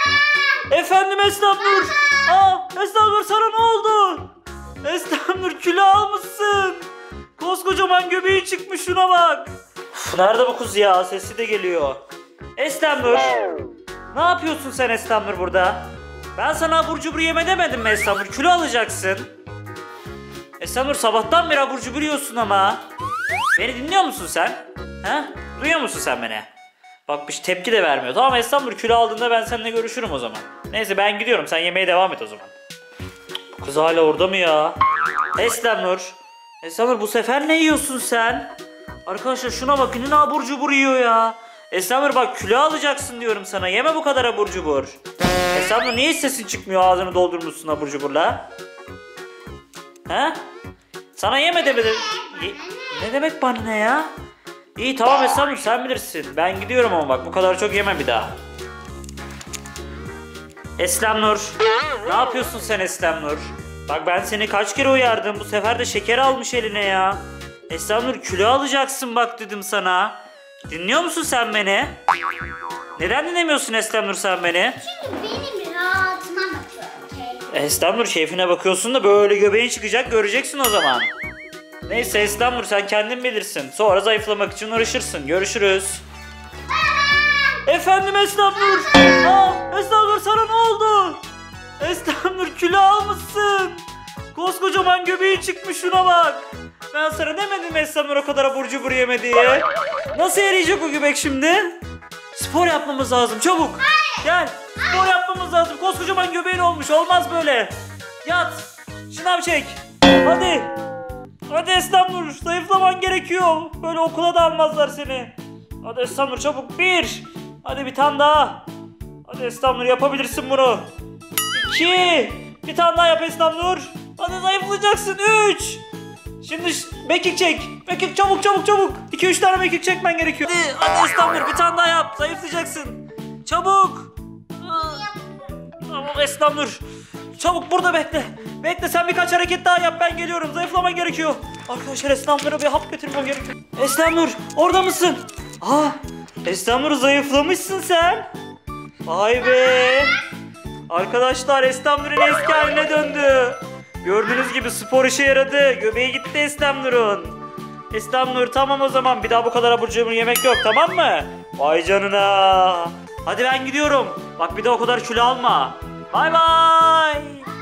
Efendim Esnafnur. Esnafnur sana ne oldu? Esnafnur kilo almışsın. Koskocaman göbeği çıkmış, şuna bak. Uf, nerede bu kız ya? Sesi de geliyor. Esnafnur. Ne yapıyorsun sen Esnafnur burada? Ben sana abur cubur yeme demedim mi Esnafnur? Kilo alacaksın. Esnafnur sabahtan beri abur cubur yiyorsun ama. Beni dinliyor musun sen? Ha? Duyuyor musun sen beni? Bak bir tepki de vermiyor. Tamam Esnafnur, kilo aldığında ben seninle görüşürüm o zaman. Neyse ben gidiyorum, sen yemeye devam et o zaman. Bu kız hala orada mı ya? Esnafnur. Esnafnur bu sefer ne yiyorsun sen? Arkadaşlar şuna bakın, yine abur cubur yiyor ya. Esnafnur bak kilo alacaksın diyorum sana. Yeme bu kadar abur cubur. Esnafnur niye hiç sesin çıkmıyor, ağzını doldurmuşsun abur cuburla? He? Sana yeme demedim. Ne demek bana ne ya? İyi tamam Esnafnur, sen bilirsin. Ben gidiyorum ama bak bu kadar çok yeme bir daha. Esnafnur. Ne yapıyorsun sen Esnafnur? Bak ben seni kaç kere uyardım. Bu sefer de şeker almış eline ya. Esnafnur kilo alacaksın bak dedim sana. Dinliyor musun sen beni? Neden dinlemiyorsun Esnafnur sen beni? Çünkü benim rahatıma bakıyorum. Esnafnur keyfine bakıyorsun da böyle göbeğin çıkacak, göreceksin o zaman. Neyse Esnafnur sen kendin bilirsin. Sonra zayıflamak için uğraşırsın. Görüşürüz. Efendim Esnafnur. Esnafnur sana ne oldu? Esnafnur kilo almışsın. Koskocaman göbeği çıkmış, şuna bak. Ben sana demedim mi Esnafnur o kadar abur cubur yeme diye? Nasıl yarayacak o göbek şimdi? Spor yapmamız lazım çabuk. Gel spor yapmamız lazım. Koskocaman göbeğin olmuş, olmaz böyle. Yat, şınav çek. Hadi. Hadi Esnafnur, zayıflaman gerekiyor. Böyle okula da almazlar seni. Hadi Esnafnur çabuk, bir. Hadi bir tane daha. Hadi Esnafnur yapabilirsin bunu. 2. Bir tane daha yap Esnafnur. Hadi zayıflayacaksın. 3. Şimdi mekik çek. Mekik çabuk çabuk çabuk. 2-3 tane mekik çekmen gerekiyor. Hadi Esnafnur bir tane daha yap. Zayıflayacaksın. Çabuk. Tamam Esnafnur. Çabuk burada bekle. Bekle, sen birkaç hareket daha yap, ben geliyorum. Zayıflaman gerekiyor. Arkadaşlar Esnafnur'a bir hap getirmem gerekiyor. Esnafnur orada mısın? Esnafnur zayıflamışsın sen. Vay be. Arkadaşlar Esnafnur'un eski haline döndü. Gördüğünüz gibi spor işe yaradı. Göbeği gitti Esnafnur'un. Esnafnur tamam o zaman, bir daha bu kadar abur cubur yemek yok, tamam mı? Vay canına. Hadi ben gidiyorum. Bak bir daha o kadar kilo alma. Bay bay.